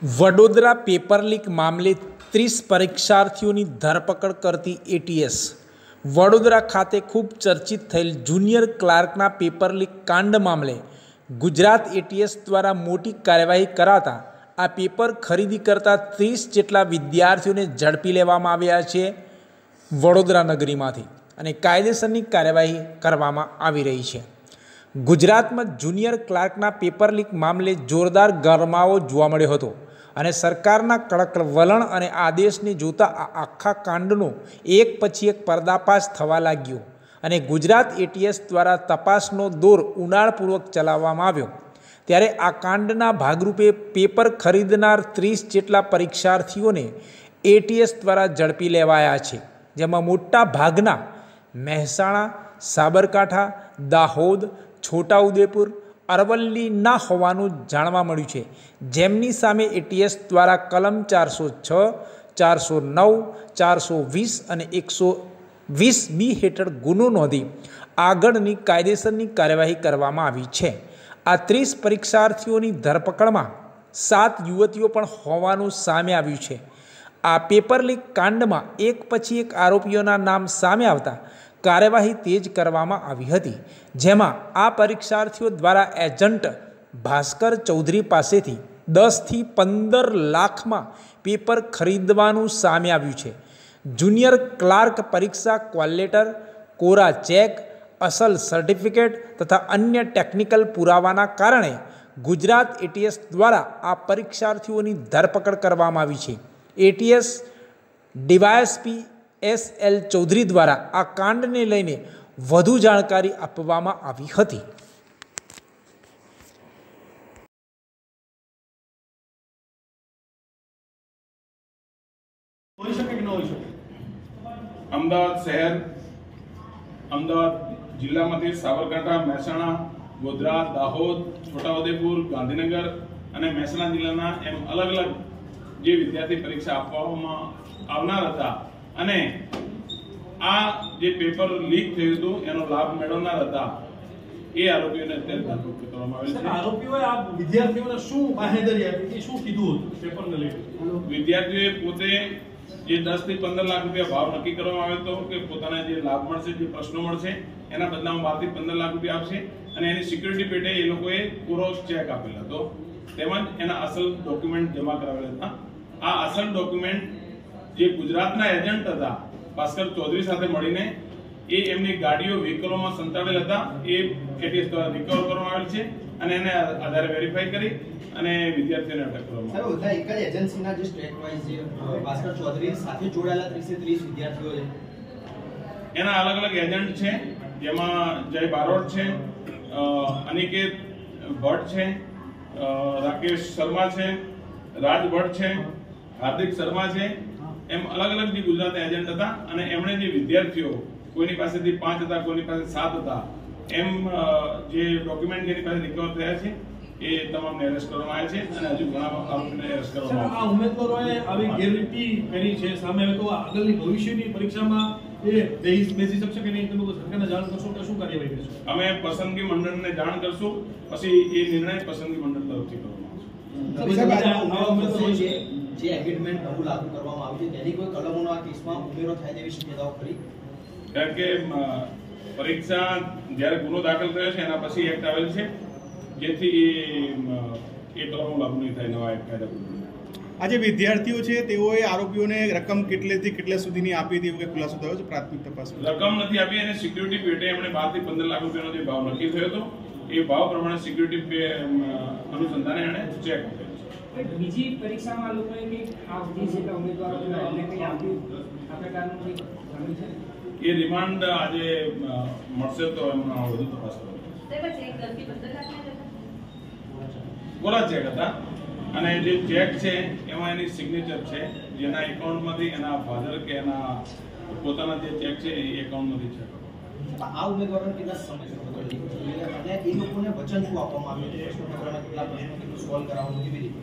Vadodara paper leak મામલે 30 પરીક્ષાર્થીઓની ધરપકડ કરતી એટીએસ। વડોદરા ખાતે ખૂબ ચર્ચિત થયેલ જુનિયર ક્લાર્કના પેપર લીક કાંડ મામલે ગુજરાત એટીએસ દ્વારા મોટી કાર્યવાહી કરાતા આ પેપર ખરીદી કરતા 30 જેટલા વિદ્યાર્થીઓને ઝડપી લેવામાં આવ્યા છે વડોદરા નગરીમાંથી અને કાયદેસરની કાર્યવાહી કરવામાં આવી રહી છે। ગુજરાતમાં જુનિયર ક્લાર્કના પેપર લીક મામલે જોરદાર ગરમાવો જોવા મળ્યો હતો અને સરકારના કડક વલણ અને આદેશને જોતા આ આખા કાંડનો એક પછી એક પર્દાફાશ થવા લાગ્યો અને ગુજરાત એટીએસ દ્વારા તપાસનો દોર ઊંડાણપૂર્વક ચલાવવામાં આવ્યો। ત્યારે આ કાંડના ભાગરૂપે પેપર ખરીદનાર 30 જેટલા પરીક્ષાર્થીઓને એટીએસ દ્વારા ઝડપી લેવાયા છે, જેમાં મોટા ભાગના મહેસાણા, સાબરકાંઠા, દાહોદ, છોટાઉદેપુર, અરવલ્લીના હોવાનું જાણવા મળ્યું છે, જેમની સામે એટીએસ દ્વારા કલમ 406, 409, 420 અને 120B હેઠળ ગુનો નોંધી આગળની કાયદેસરની કાર્યવાહી કરવામાં આવી છે। આ 30 પરીક્ષાર્થીઓની ધરપકડમાં 7 યુવતીઓ પણ હોવાનું સામે આવ્યું છે। આ પેપર લીક કાંડમાં એક પછી એક આરોપીઓના નામ સામે આવતા કાર્યવાહી તેજ કરવામાં આવી હતી, જેમાં આ પરીક્ષાર્થીઓ દ્વારા એજન્ટ ભાસ્કર ચૌધરી પાસેથી 10 થી 15 લાખમાં પેપર ખરીદવાનું સામે આવ્યું છે। જુનિયર ક્લાર્ક પરીક્ષા કોલ લેટર, કોરા ચેક, અસલ સર્ટિફિકેટ તથા અન્ય ટેકનિકલ પુરાવાના કારણે ગુજરાત એટીએસ દ્વારા આ પરીક્ષાર્થીઓની ધરપકડ કરવામાં આવી છે। એટીએસ ડીવાયએસપી SL ચૌધરી દ્વારા આ કાંડને લઈને વધુ જાણકારી આપવામાં આવી હતી। અમદાવાદ શહેર, અમદાવાદ જિલ્લામાંથી સાબરકાંઠા, મહેસાણા, ગોધરા, દાહોદ, છોટાઉદેપુર, ગાંધીનગર અને મહેસાણા જિલ્લાના એમ અલગ અલગ જે વિદ્યાર્થી પરીક્ષા આપવામાં આવનાર હતા અને આ જે પેપર લીક થયું હતું એનો લાભ મેળવનાર હતા એ આરોપીઓને અત્યારે ધરપકડ કરવામાં આવેલ છે। આરોપીઓએ આ વિદ્યાર્થીઓને શું બાહેધરી આપી, શું કીધું હતું પેપરને લઈને? વિદ્યાર્થીઓએ પોતે જે 10 થી 15 લાખ રૂપિયા ભાવ નક્કી કરવામાં આવ્યો હતો કે પોતાને જે લાભ મળશે, જે પ્રશ્નો મળશે એના બદલામાં 12 થી 15 લાખ રૂપિયા આપશે અને એની સિક્યુરિટી પેટે એ લોકોએ કોરો ચેક આપેલો હતો, તેમજ એના અસલ ડોક્યુમેન્ટ જમા કરાવેલા હતા। આ અસલ ડોક્યુમેન્ટ જે ગુજરાતના એજન્ટ હતા ભાસ્કર ચૌધરી સાથે મળીને એ એમની ગાડીઓ વ્હીકલોમાં સંતાડેલ હતા, એ એટીએસ દ્વારા રિકવર કરવામાં આવેલ છે અને એને આધારે વેરીફાઈ કરી અને વિદ્યાર્થીઓને અટક કરવામાં આવી છે। એક જ એજન્સીના જે સ્ટેટ વાઇઝ જે ભાસ્કર ચૌધરી સાથે જોડાયેલા 30 વિદ્યાર્થીઓ છે, એના અલગ અલગ એજન્ટ છે, જેમાં જય બારોટ છે, અનિકેત ભટ્ટ છે, રાકેશ શર્મા છે, રાજ ભટ્ટ છે, હાર્દિક શર્મા છે, એમ અલગ અલગ જે ગુજરાત એજન્ટ હતા અને એમણે જે વિદ્યાર્થીઓ કોઈની પાસેથી 5 હતા, કોઈની પાસે 7 હતા, એમ જે ડોક્યુમેન્ટ જેની પાસે રિકવર થયા છે એ તમામને એરેસ્ટ કરવામાં આવ્યા છે અને હજુ ઘણા આરોપીને એરેસ્ટ કરવામાં આવ્યા છે। આ ઉમેદવારોએ આવી ગેરરીતિ કરી છે, સામે હવે તો આગળની ભવિષ્યની પરીક્ષામાં એ બેસી શકશે કે નહીં, તમે સરકારને જાણ કરશો કે શું કાર્યવાહી કરશો? અમે પસંદગી મંડળને જાણ કરશું, પછી એ નિર્ણય પસંદગી મંડળ તરફથી કરવામાં આવશે। જે એગ્રીમેન્ટ નવું લાગુ કરવામાં આવ્યું છે તેની કોઈ કલમોનો આ કેસમાં ઉમેરો થાય તેવી શક્યતાઓ ખરી? કારણ કે પરીક્ષા જ્યારે ગુનો દાખલ થયો છે એના પછી એક્ટ આવેલ છે, જેથી એ કલમો લાગુ નહીં થાય નવા એક્ટ કાયદા। આજે વિદ્યાર્થીઓ છે તેઓએ આરોપીઓને રકમ કેટલેથી કેટલા સુધીની આપી હતી એવું ખુલાસો થયો છે પ્રાથમિક તપાસમાં? રકમ નથી આપી અને સિક્યુરિટી પેટે એમણે 12 થી 15 લાખ રૂપિયાનો જે ભાવ નક્કી થયો હતો એ ભાવ પ્રમાણે સિક્યુરિટી અનુસંધાને એણે ચેક આપ્યો છે। બીજી પરીક્ષામાં લોકોએ કે આ જે જેટલા ઉમેદવારો હતા એમને કંઈ આપ્યું આ પ્રકારનું કંઈ જાણ્યું છે? એ રિમાન્ડ આજે મળશે તો એમનો વધુ તપાસ કરશે। કોરા ચેક હતા અને જે ચેક છે એમાં એની સિગ્નેચર છે, જેના એકાઉન્ટમાંથી એના ફાધર કે એના પોતાના જે ચેક છે એ એકાઉન્ટમાંથી છે। આ ઉમેદવારોને કેટલા સમય અને એ લોકોને વચન શું આપવામાં આવ્યું છે? પ્રશ્નપત્રના કેટલા પ્રશ્નો કેટલું સોલ્વ કરાવવાનું કેવી રીતે?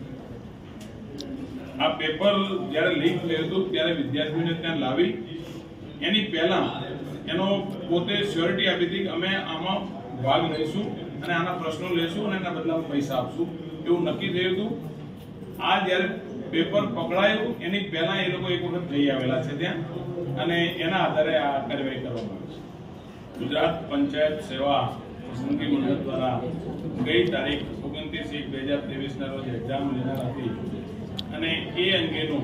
આ પેપર જ્યારે લીક થયું હતું ત્યારે વિદ્યાર્થીઓને ત્યાં લાવી એની પહેલા એનો પોતે શ્યોરિટી આપી હતી કે અમે આમાં ભાગ લઈશું અને આના પ્રશ્નો લેશું અને એના બદલામાં પૈસા આપશું, એવું નક્કી થયું હતું। આ જ્યારે પેપર પકડાયું એની પહેલા એ લોકો એક વખત જઈ આવેલા છે ત્યાં અને એના આધારે આ કાર્યવાહી કરવામાં આવી છે। ગુજરાત પંચાયત સેવા પસંદગી મંડળ દ્વારા ગઈ તારીખ 29/1/2023 રોજ એક્ઝામ લેનાર હતી અને એ અંગેનું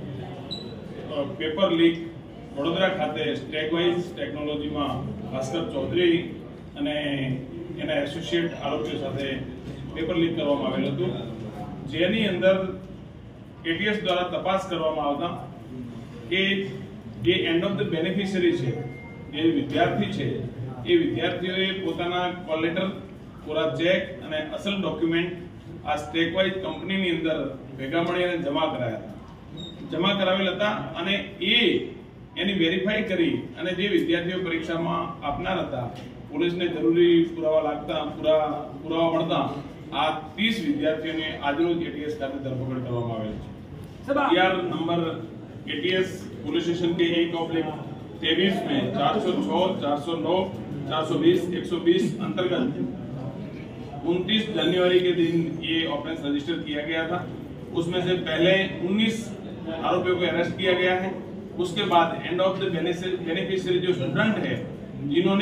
પેપર લીક વડોદરા ખાતે સ્ટેકવાઇઝ ટેકનોલોજીમાં ભાસ્કર ચૌધરી અને એના એસોસિએટ આરોપીઓ સાથે પેપર લીક કરવામાં આવેલું હતું, જેની અંદર એટીએસ દ્વારા તપાસ કરવામાં આવતા કે જે એન્ડ ઓફ ધ બેનિફિશરી છે, જે વિદ્યાર્થી છે, એ વિદ્યાર્થીઓએ પોતાના કોલ લેટર, પૂરા ચેક અને અસલ ડોક્યુમેન્ટ આ સ્ટેકવાઇઝ કંપનીની અંદર ભેગા મળી અને જમા કરાવેલ હતા અને એની વેરીફાઈ કરી અને જે વિદ્યાર્થીઓ પરીક્ષામાં આપનાર હતા પોલીસને જરૂરી પુરાવા મળતા આ 30 વિદ્યાર્થીઓને આજરોજ એટીએસ ખાતે ધરપકડ કરવામાં આવેલ છે। TR number ATS police station के 1/23 में 406, 409, 420, 120 अंतर्गत 29 जनवरी के दिन ये ऑफेंस रजिस्टर किया गया था। उसमें से पहले 19 आरोपियों को अरेस्ट किया गया है। उसके बाद एंड ऑफ द बेनिफिशियरी जो स्टूडेंट है जिन्होंने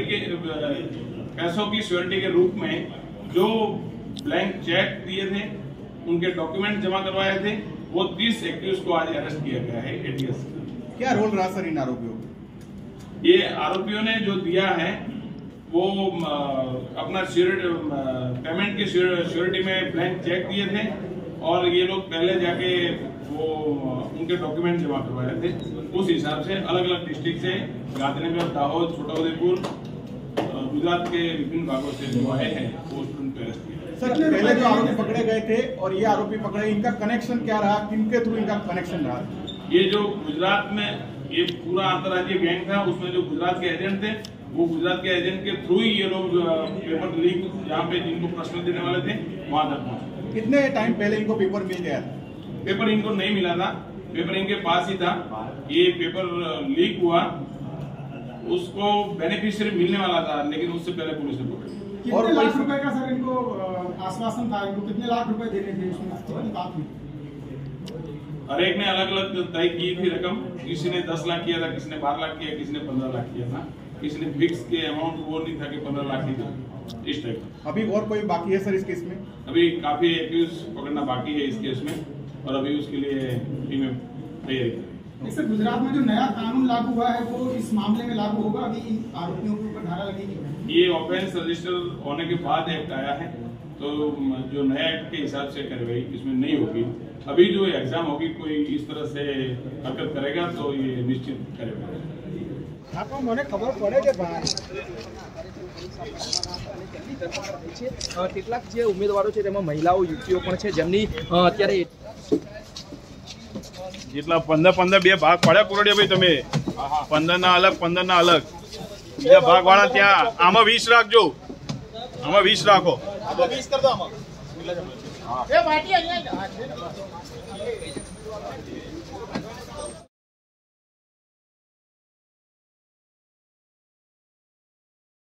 पैसों की श्योरिटी के रूप में जो ब्लैंक चेक दिए थे, उनके डॉक्यूमेंट जमा करवाए थे, वो 30 एक्यूज को आज अरेस्ट किया गया है एटीएस। क्या रोल रहा सर इन आरोपियों? ये आरोपियों ने जो दिया है वो अपना पेमेंट की श्योरिटी में ब्लैंक चेक दिए थे और ये लोग पहले जाके वो उनके डॉक्यूमेंट जमा करवाए थे। उस हिसाब से अलग अलग डिस्ट्रिक्ट से गांधीनगर, दाहोद, छोटाउदेपुर, गुजरात के विभिन्न भागों से जो आए हैं वो स्टूडेंट अरेस्ट किया। सर पहले जो आरोपी पकड़े गए थे और ये आरोपी पकड़े, इनका कनेक्शन क्या रहा, किनके थ्रू इनका कनेक्शन रहा? ये जो गुजरात में ये पूरा अंतर्राज्यीय गैंग था, उसमें जो गुजरात के एजेंट थे वो गुजरात के एजेंट के थ्रू ही ये लोग पेपर लीक जहाँ पे जिनको प्रश्न देने वाले थे वहां तक पहुंचे। कितने टाइम पहले इनको पेपर मिल गया था? पेपर इनको नहीं मिला था, पेपर इनके पास ही था। ये पेपर लीक हुआ, उसको बेनिफिशियरी मिलने वाला था, लेकिन उससे पहले पुलिस ने पकड़ा। कितने लाख रुपए का सर इनको आश्वासन था, इनको कितने लाख रुपए देने थे इसमें बात हुई? हर एक ने अलग अलग तय की थी रकम। किसी ने 10 लाख किया था, किसी ने 12 लाख किया, किसी ने 15 लाख किया था, किसी ने फिक्स के अमाउंट वो नहीं था कि 15 लाख ही था, इस टाइप। अभी और कोई बाकी है सर इस केस में? अभी काफी एक्यूज पकड़ना बाकी है इस केस में और अभी उसके लिए टीमें तैयारी कर रही है। सर गुजरात में जो नया कानून लागू हुआ है वो इस मामले में लागू होगा? अभी इन आरोपियों के ऊपर धारा लगेगी? ये ऑफेंस रजिस्टर होने के बाद एक्ट आया है, तो जो नया एक्ट के हिसाब से कार्रवाई इसमें नहीं होगी। अभी जो एग्जाम होगी कोई इस तरह से हरकत करेगा तो ये निश्चित कार्रवाई। आपको મને ખબર પડે કે ભાઈ કેટલાક જે ઉમેદવારો છે તેમાં મહિલાઓ યુવતીઓ પણ છે જેમની અત્યારે જેટલા 15 બે ભાગ પડ્યા કોરડિયા ભાઈ તમે 15 ના અલગ બીજા ભાગ વાળા ત્યાં આમાં 20 રાખજો, આમાં 20 રાખો, 20 કર દો આમાં એ બાટી અહીંયા